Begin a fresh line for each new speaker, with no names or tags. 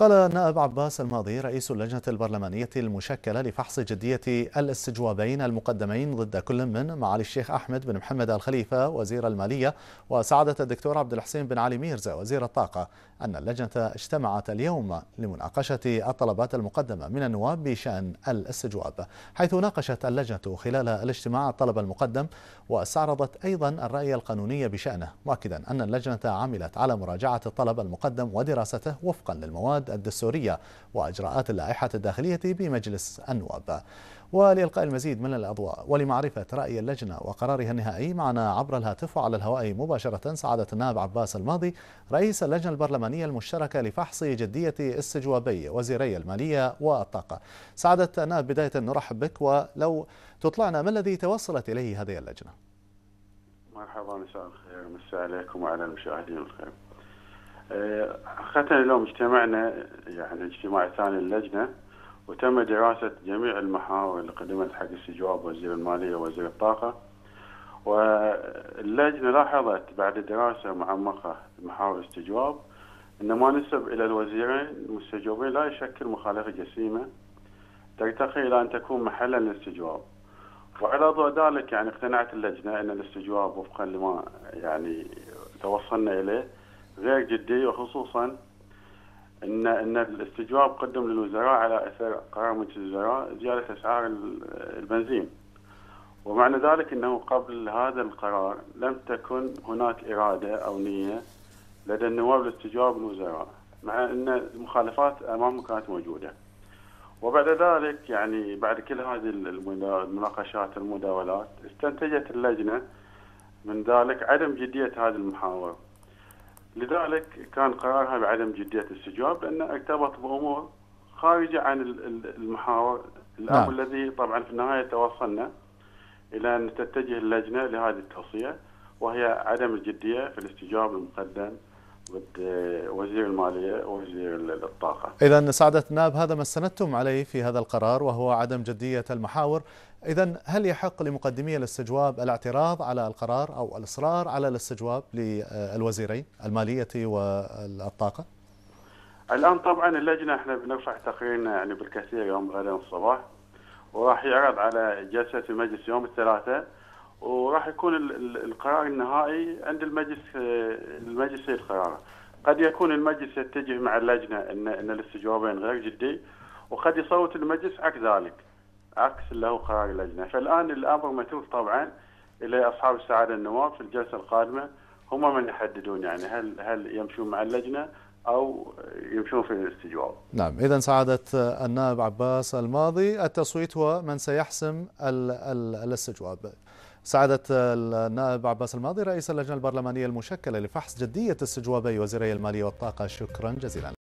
قال النائب عباس الماضي رئيس اللجنة البرلمانية المشكلة لفحص جدية الاستجوابين المقدمين ضد كل من معالي الشيخ أحمد بن محمد الخليفة وزير المالية وسعادة الدكتور عبد الحسين بن علي ميرزا وزير الطاقة أن اللجنة اجتمعت اليوم لمناقشة الطلبات المقدمة من النواب بشأن الاستجواب، حيث ناقشت اللجنة خلال الاجتماع الطلب المقدم واستعرضت أيضا الرأي القانوني بشأنه، مؤكدا أن اللجنة عملت على مراجعة الطلب المقدم ودراسته وفقا للمواد الدستورية وإجراءات اللائحة الداخلية بمجلس النواب. ولإلقاء المزيد من الأضواء ولمعرفة رأي اللجنة وقرارها النهائي معنا عبر الهاتف وعلى الهواء مباشرة سعادة النائب عباس الماضي رئيس اللجنة البرلمانية المشتركة لفحص جدية استجوابي وزيري المالية والطاقة. سعادة النائب، بداية نرحب بك، ولو تطلعنا ما الذي توصلت إليه هذه اللجنة؟
مرحبا، مساء الخير، مساء عليكم وعلى المشاهدين الخير. حقيقة اليوم اجتمعنا اجتماع ثاني اللجنة، وتم دراسة جميع المحاور اللي قدمت حق استجواب وزير المالية ووزير الطاقة. واللجنة لاحظت بعد دراسة معمقة لمحاور الاستجواب أن ما نسب إلى الوزيرين المستجوبين لا يشكل مخالفة جسيمة ترتقي إلى أن تكون محلا للاستجواب. وعلى ضوء ذلك اقتنعت اللجنة أن الاستجواب وفقا لما توصلنا إليه غير جدي، وخصوصا ان الاستجواب قدم للوزراء على اثر قرار مجلس الوزراء زياده اسعار البنزين، ومعنى ذلك انه قبل هذا القرار لم تكن هناك اراده او نيه لدى النواب لاستجواب الوزراء، مع ان المخالفات امامهم كانت موجوده. وبعد ذلك بعد كل هذه المناقشات المداولات استنتجت اللجنه من ذلك عدم جديه هذه المحاور، لذلك كان قرارها بعدم جدية الاستجواب لأنه ارتبط بأمور خارجة عن المحاور الأمر الذي طبعا في النهاية توصلنا إلى أن تتجه اللجنة لهذه التوصية، وهي عدم الجدية في الاستجواب المقدم ضد وزير المالية ووزير الطاقة.
إذن سعادة النائب هذا ما استندتم عليه في هذا القرار وهو عدم جدية المحاور. إذن هل يحق لمقدمي الاستجواب الاعتراض على القرار أو الإصرار على الاستجواب للوزيرين المالية والطاقة؟
الآن طبعا اللجنة احنا بنرفع تقريرنا بالكثير يوم غدا الصباح، وراح يعرض على جلسة المجلس يوم الثلاثاء، وراح يكون القرار النهائي عند المجلس القرار. قد يكون المجلس يتجه مع اللجنة ان الاستجوابين غير جدي، وقد يصوت المجلس عكس ذلك، عكس اللي هو قرار اللجنة. فالآن الأمر متروك طبعا إلى أصحاب السعادة النواب في الجلسة القادمة، هم من يحددون هل يمشون مع اللجنة أو يمشون في الاستجواب.
نعم، إذن سعادة النائب عباس الماضي التصويت هو من سيحسم الاستجواب. سعادة النائب عباس الماضي رئيس اللجنة البرلمانية المشكلة لفحص جدية استجوابي وزيري المالية والطاقة، شكرا جزيلا.